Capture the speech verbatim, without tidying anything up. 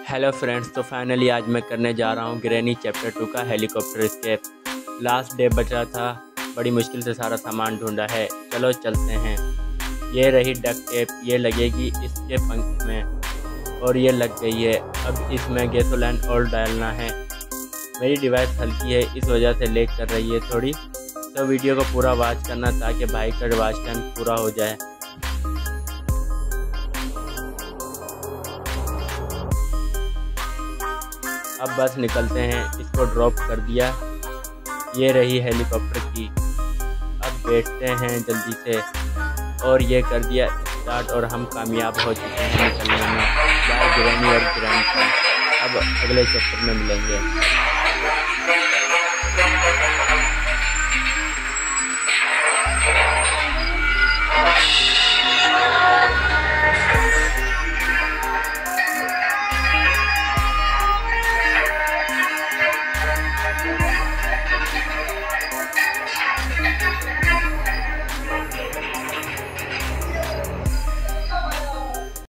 Hello friends, तो finally आज मैं करने जा रहा हूँ ग्रैनी चैप्टर टू का हेलीकॉप्टर एस्केप। लास्ट डे बचा था, बड़ी मुश्किल से सारा सामान ढूंढा है। चलो चलते हैं। ये रही डक्ट टेप, ये लगेगी इसके पंख में और ये लग गई है। अब इसमें गैसोलीन और डालना है। मेरी डिवाइस हल्की है, इस वजह से लेग कर रही है थोड़ी, तो वीडियो को पूरा वॉच करना ताकि भाई का वॉच टाइम पूरा हो जाए। अब बस निकलते हैं। इसको ड्रॉप कर दिया, ये रही हेलीकॉप्टर की। अब बैठते हैं जल्दी से और ये कर दिया स्टार्ट और हम कामयाब हो चुके हैं निकलने में। बाय ग्रैनी और ग्रैंड। अब अगले चैप्टर में मिलेंगे।